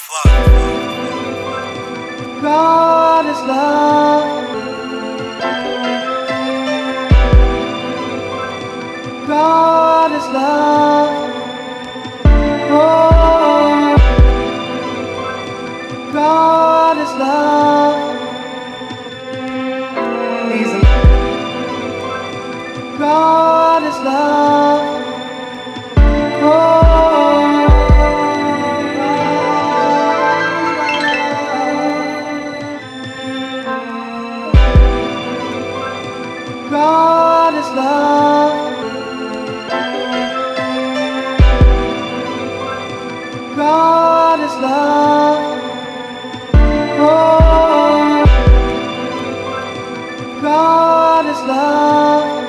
God is love. God is love. Oh, God is love. God is love. Oh, God is love. God is love. Oh, God is love.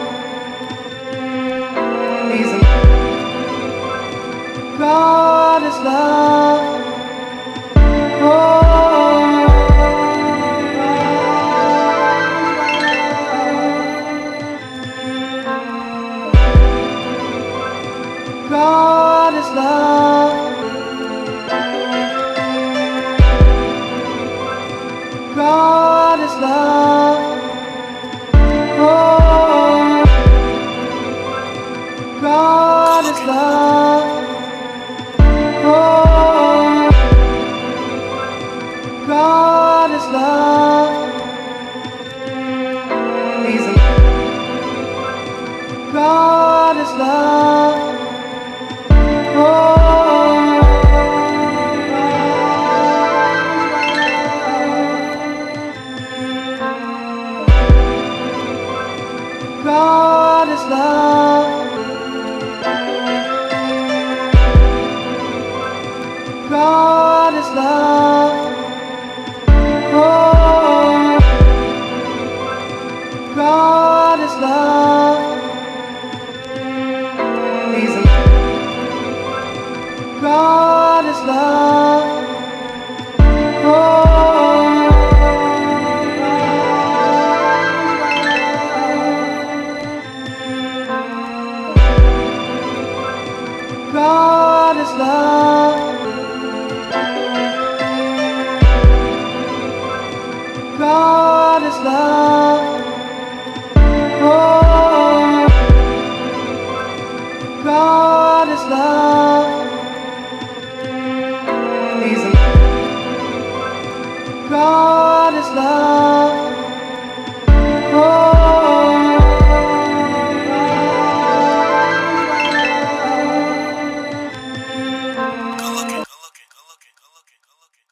God is love. Oh, God is love. God is love. Oh, God is love. Oh, God is love. God is love. Oh, God is love. God is love. Oh, God is love. God is love. Oh, God is love. God is love. Oh, God is love. God is love. Oh, Good looking.